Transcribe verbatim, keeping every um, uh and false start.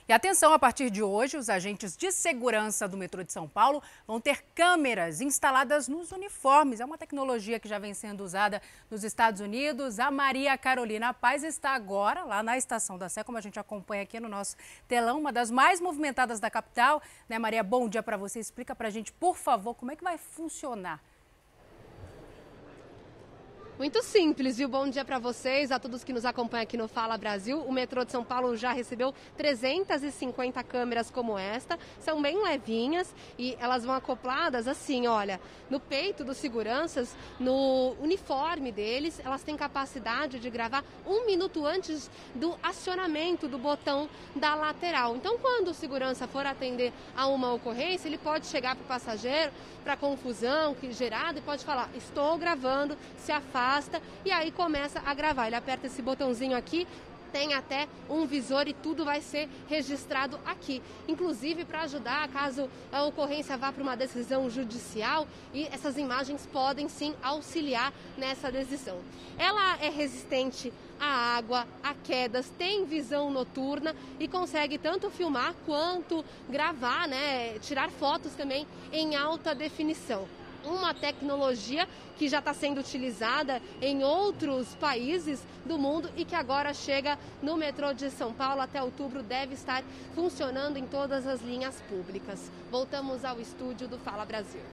E atenção, a partir de hoje, os agentes de segurança do metrô de São Paulo vão ter câmeras instaladas nos uniformes. É uma tecnologia que já vem sendo usada nos Estados Unidos. A Maria Carolina Paz está agora lá na Estação da Sé, como a gente acompanha aqui no nosso telão, uma das mais movimentadas da capital. Né, Maria, bom dia para você. Explica para a gente, por favor, como é que vai funcionar. Muito simples, viu? Bom dia para vocês, a todos que nos acompanham aqui no Fala Brasil. O metrô de São Paulo já recebeu trezentas e cinquenta câmeras como esta, são bem levinhas e elas vão acopladas assim, olha, no peito dos seguranças, no uniforme deles. Elas têm capacidade de gravar um minuto antes do acionamento do botão da lateral. Então, quando o segurança for atender a uma ocorrência, ele pode chegar para o passageiro, para a confusão que gerada, e pode falar, estou gravando, se afasta. E aí começa a gravar. Ele aperta esse botãozinho aqui, tem até um visor e tudo vai ser registrado aqui. Inclusive para ajudar caso a ocorrência vá para uma decisão judicial, e essas imagens podem sim auxiliar nessa decisão. Ela é resistente à água, a quedas, tem visão noturna e consegue tanto filmar quanto gravar, né, tirar fotos também em alta definição. Uma tecnologia que já está sendo utilizada em outros países do mundo e que agora chega no metrô de São Paulo. Até outubro deve estar funcionando em todas as linhas públicas. Voltamos ao estúdio do Fala Brasil.